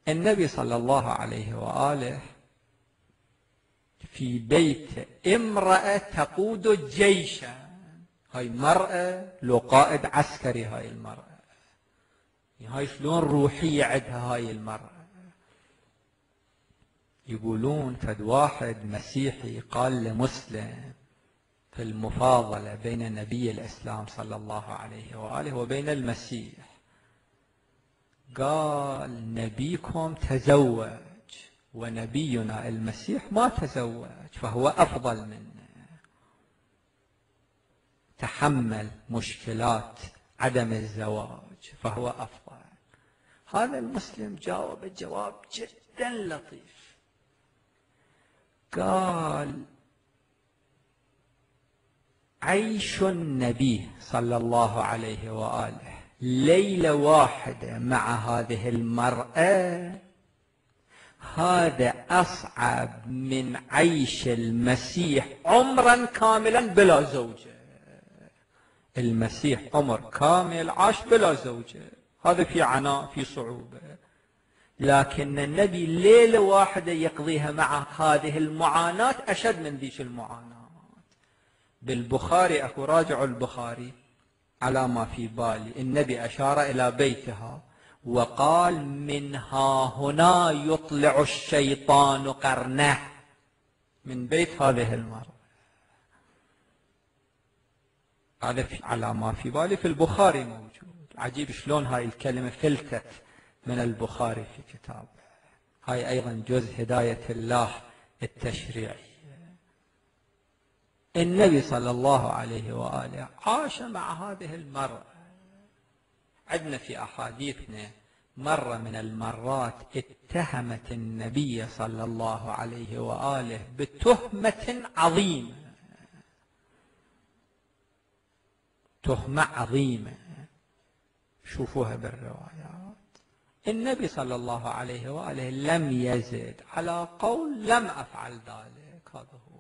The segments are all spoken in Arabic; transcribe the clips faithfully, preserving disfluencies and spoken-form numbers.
النبي صلى الله عليه وآله في بيت امرأة تقود جيشا، هاي مرأة لو قائد عسكري، هاي المرأة هاي شلون روحية عندها هاي المرأة. يقولون فد واحد مسيحي قال لمسلم في المفاضلة بين نبي الإسلام صلى الله عليه وآله وبين المسيح، قال نبيكم تزوج ونبينا المسيح ما تزوج، فهو أفضل منا، تحمل مشكلات عدم الزواج فهو أفضل. هذا المسلم جاوب الجواب جدا لطيف، قال عيش النبي صلى الله عليه وآله ليلة واحدة مع هذه المرأة هذا أصعب من عيش المسيح عمرا كاملا بلا زوجة. المسيح عمر كامل عاش بلا زوجة، هذا في عناء في صعوبة، لكن النبي ليلة واحدة يقضيها مع هذه المعاناة أشد من ذيك المعاناة. بالبخاري أكو راجع البخاري على ما في بالي، النبي أشار إلى بيتها وقال منها هنا يطلع الشيطان قرنه، من بيت هذه المرأة. هذا على ما في بالي في البخاري موجود. عجيب شلون هاي الكلمة فلتت من البخاري في كتابه. هاي أيضا جزء هداية الله التشريعي. النبي صلى الله عليه وآله عاش مع هذه المرأة. عندنا في أحاديثنا مرة من المرات اتهمت النبي صلى الله عليه وآله بتهمة عظيمة، تهمة عظيمة، شوفوها بالروايات. النبي صلى الله عليه وآله لم يزد على قول لم أفعل ذلك، هذا هو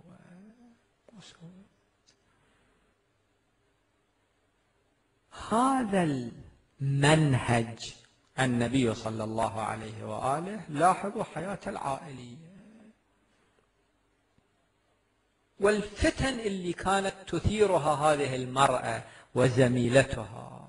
هذا المنهج النبي صلى الله عليه وآله. لاحظوا حياة العائلية والفتن اللي كانت تثيرها هذه المرأة وزميلتها.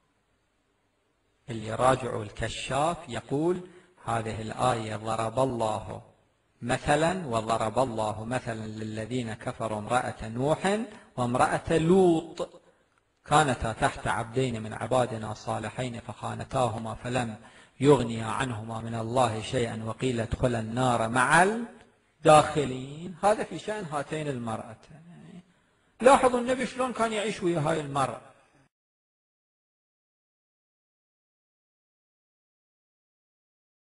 اللي راجعوا الكشاف يقول هذه الآية ضرب الله مثلا وضرب الله مثلا للذين كفروا امرأة نوح وامرأة لوط كانتا تحت عبدين من عبادنا صالحين فخانتاهما فلم يغنيا عنهما من الله شيئا وقيل ادخلا النار مع الداخلين. هذا في شأن هاتين المرأتين. لاحظوا النبي شلون كان يعيش ويا هاي المرأة.